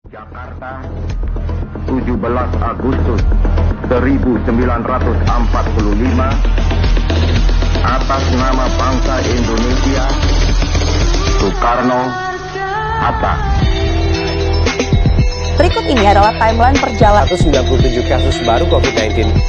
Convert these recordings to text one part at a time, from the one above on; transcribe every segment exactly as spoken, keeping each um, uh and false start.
Jakarta, tujuh belas Agustus seribu sembilan ratus empat puluh lima, atas nama bangsa Indonesia, Soekarno-Hatta. Berikut ini adalah timeline perjalanan seratus sembilan puluh tujuh kasus baru covid sembilan belas.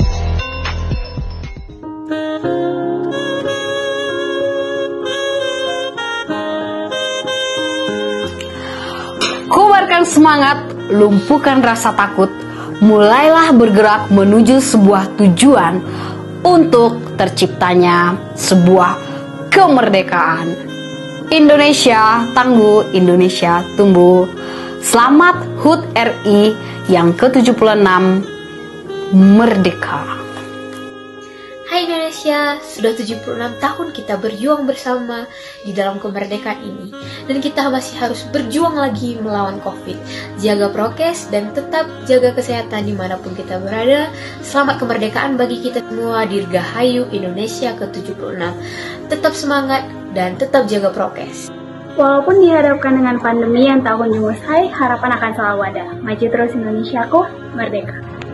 Kubarkan semangat, lumpuhkan rasa takut, mulailah bergerak menuju sebuah tujuan untuk terciptanya sebuah kemerdekaan. Indonesia tangguh, Indonesia tumbuh. Selamat H U T R I yang ke tujuh puluh enam, merdeka. Hai Indonesia, sudah tujuh puluh enam tahun kita berjuang bersama di dalam kemerdekaan ini. Dan kita masih harus berjuang lagi melawan COVID. Jaga prokes dan tetap jaga kesehatan dimanapun kita berada. Selamat kemerdekaan bagi kita semua, Dirgahayu Indonesia ke tujuh puluh enam. Tetap semangat dan tetap jaga prokes. Walaupun dihadapkan dengan pandemi yang tak kunjung usai, harapan akan selalu ada. Maju terus Indonesiaku, merdeka.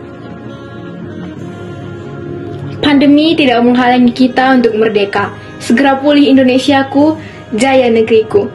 Pandemi tidak menghalangi kita untuk merdeka. Segera pulih Indonesiaku, jaya negeriku.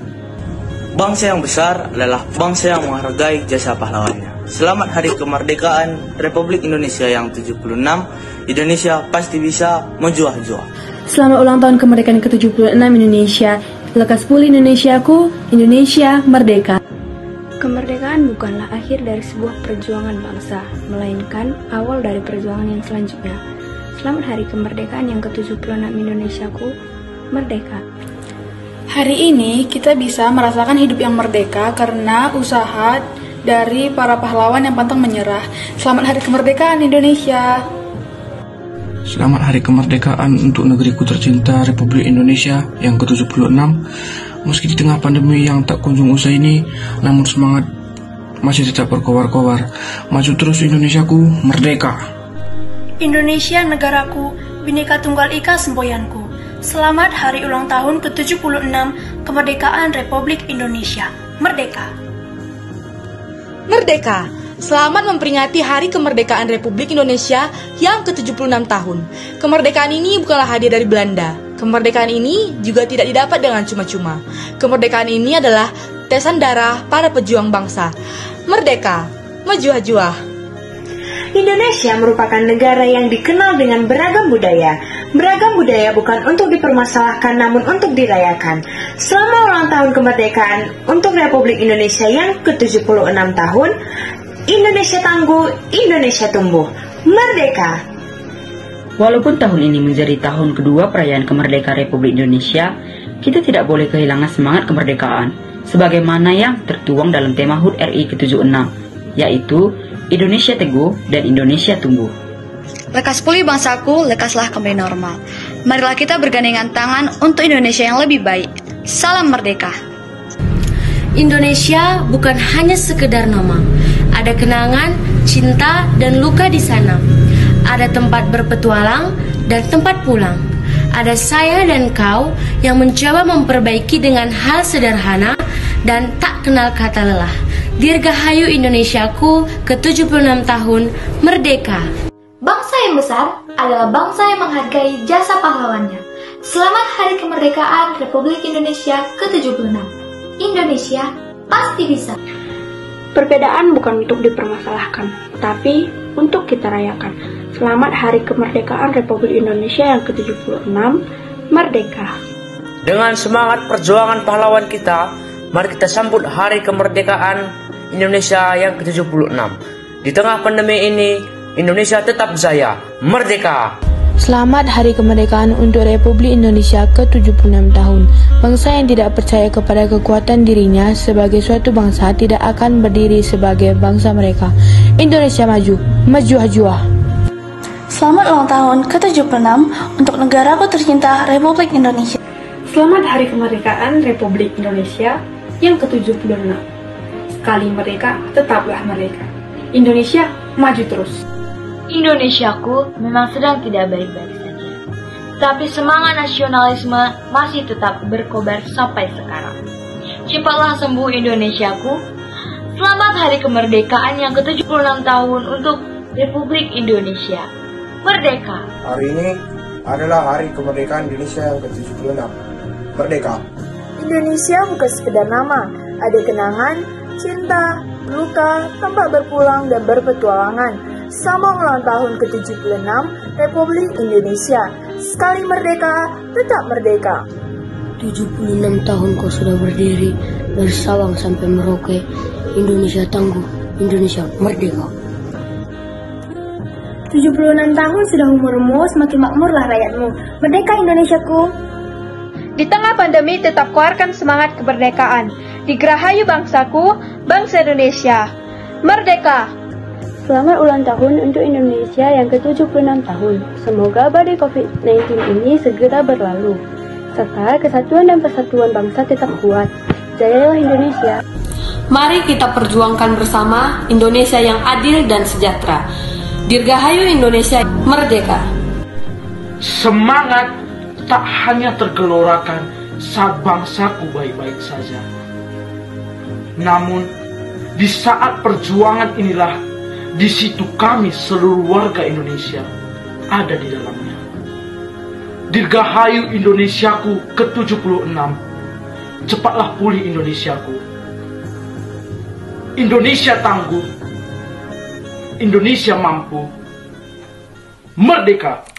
Bangsa yang besar adalah bangsa yang menghargai jasa pahlawannya. Selamat Hari Kemerdekaan Republik Indonesia yang tujuh puluh enam. Indonesia pasti bisa, menjuah-juah. Selamat ulang tahun kemerdekaan ke tujuh puluh enam Indonesia. Lekas pulih Indonesiaku, Indonesia merdeka. Kemerdekaan bukanlah akhir dari sebuah perjuangan bangsa, melainkan awal dari perjuangan yang selanjutnya. Selamat Hari Kemerdekaan yang ke tujuh puluh enam Indonesiaku, merdeka. Hari ini kita bisa merasakan hidup yang merdeka karena usaha dari para pahlawan yang pantang menyerah. Selamat Hari Kemerdekaan Indonesia. Selamat Hari Kemerdekaan untuk negeriku tercinta Republik Indonesia yang ke tujuh puluh enam. Meski di tengah pandemi yang tak kunjung usai ini, namun semangat masih tetap berkobar-kobar. Maju terus Indonesiaku, merdeka. Indonesia negaraku, Bhinneka Tunggal Ika semboyanku. Selamat Hari Ulang Tahun ke tujuh puluh enam Kemerdekaan Republik Indonesia. Merdeka. Merdeka. Selamat memperingati Hari Kemerdekaan Republik Indonesia yang ke tujuh puluh enam tahun. Kemerdekaan ini bukanlah hadiah dari Belanda. Kemerdekaan ini juga tidak didapat dengan cuma-cuma. Kemerdekaan ini adalah tetesan darah para pejuang bangsa. Merdeka, menjuah-juah. Indonesia merupakan negara yang dikenal dengan beragam budaya. Beragam budaya bukan untuk dipermasalahkan namun untuk dirayakan. Selama ulang tahun kemerdekaan untuk Republik Indonesia yang ke tujuh puluh enam tahun, Indonesia tangguh, Indonesia tumbuh. Merdeka. Walaupun tahun ini menjadi tahun kedua perayaan kemerdekaan Republik Indonesia, kita tidak boleh kehilangan semangat kemerdekaan, sebagaimana yang tertuang dalam tema H U T R I ke tujuh puluh enam, yaitu Indonesia teguh dan Indonesia tumbuh. Lekas pulih bangsaku, lekaslah kembali normal. Marilah kita bergandengan tangan untuk Indonesia yang lebih baik. Salam merdeka. Indonesia bukan hanya sekedar nama. Ada kenangan, cinta, dan luka di sana. Ada tempat berpetualang dan tempat pulang. Ada saya dan kau yang mencoba memperbaiki dengan hal sederhana dan tak kenal kata lelah. Dirgahayu Indonesiaku ke tujuh puluh enam tahun, merdeka. Bangsa yang besar adalah bangsa yang menghargai jasa pahlawannya. Selamat Hari Kemerdekaan Republik Indonesia ke tujuh puluh enam. Indonesia pasti bisa. Perbedaan bukan untuk dipermasalahkan, tapi untuk kita rayakan. Selamat Hari Kemerdekaan Republik Indonesia yang ke tujuh puluh enam, merdeka. Dengan semangat perjuangan pahlawan kita, mari kita sambut Hari Kemerdekaan Indonesia yang ke tujuh puluh enam. Di tengah pandemi ini, Indonesia tetap jaya, merdeka. Selamat Hari Kemerdekaan untuk Republik Indonesia ke tujuh puluh enam tahun. Bangsa yang tidak percaya kepada kekuatan dirinya sebagai suatu bangsa tidak akan berdiri sebagai bangsa mereka. Indonesia maju, menjuah-juah. Selamat ulang tahun ke tujuh puluh enam untuk negaraku tercinta Republik Indonesia. Selamat Hari Kemerdekaan Republik Indonesia yang ke tujuh puluh enam. Sekali merdeka, tetaplah merdeka. Indonesia maju terus. Indonesiaku memang sedang tidak baik-baik saja, tapi semangat nasionalisme masih tetap berkobar sampai sekarang. Cepatlah sembuh Indonesiaku. Selamat Hari Kemerdekaan yang ke tujuh puluh enam tahun untuk Republik Indonesia. Merdeka! Hari ini adalah Hari Kemerdekaan Indonesia yang ke tujuh puluh enam. Merdeka! Indonesia bukan sekedar nama, ada kenangan, cinta, luka, tempat berpulang dan berpetualangan. Sama ulang tahun ke tujuh puluh enam Republik Indonesia. Sekali merdeka, tetap merdeka. tujuh puluh enam tahun kau sudah berdiri, dari Sabang sampai Merauke. Indonesia tangguh, Indonesia merdeka. tujuh puluh enam tahun sudah umurmu, semakin makmurlah rakyatmu. Merdeka Indonesiaku. Di tengah pandemi tetap koarkan semangat kemerdekaan. Digerahayu bangsaku, bangsa Indonesia. Merdeka! Selamat ulang tahun untuk Indonesia yang ke tujuh puluh enam tahun. Semoga badai covid sembilan belas ini segera berlalu. Serta kesatuan dan persatuan bangsa tetap kuat. Jayalah Indonesia. Mari kita perjuangkan bersama Indonesia yang adil dan sejahtera. Dirgahayu Indonesia merdeka. Semangat tak hanya tergelorakan saat bangsaku baik-baik saja. Namun, di saat perjuangan inilah, di situ kami seluruh warga Indonesia ada di dalamnya. Dirgahayu Indonesiaku ke tujuh puluh enam. Cepatlah pulih Indonesiaku. Indonesia tangguh. Indonesia mampu. Merdeka!